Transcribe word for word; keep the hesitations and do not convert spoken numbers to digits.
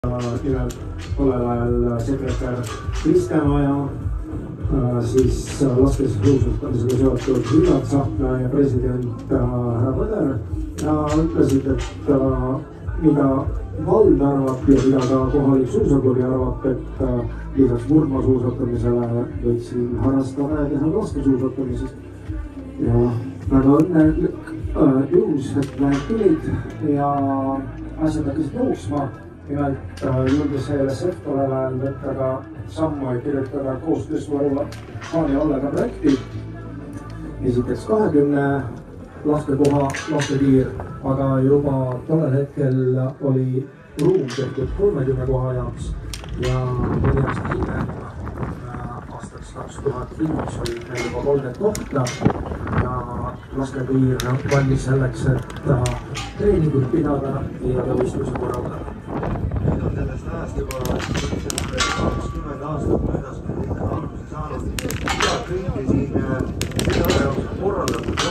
nimelt tollel ajal sekretär Kristjan Oja, siis laskesuusatamisega seotud Hillar Tsahkna ja president härra Põder ja ütlesid, et mida vald arvab ja mida ka kohalik suusaklubi arvab, et lisaks murdmaasuusatamisele võiks siin harrastada ja teha laskesuusatamisest. Ja väga õnnelik juhus, et need tulid ja asjad hakkasid jooksma. Nimelt julges E L S F tollel ajal võtta ka sammu, et kirjutada koostöös Vaani Allega projekti. Esiteks kahekümne lastekoha lastepiir, aga juba tollel hetkel oli ruum tehtud kolmekümne koha jaoks ja neli aasta hiljem, aastaks kaks tuhat viis oli meil juba kolmkümmend kohta ja lastepiir valmis selleks, et treeningut pidada ja ka võistlusi korraldada. Nüüd on sellest ajast juba kakskümmend aastat möödas, kui nüüd on alguse saanud. Ja kõike siin selle aja jooksul korraldatud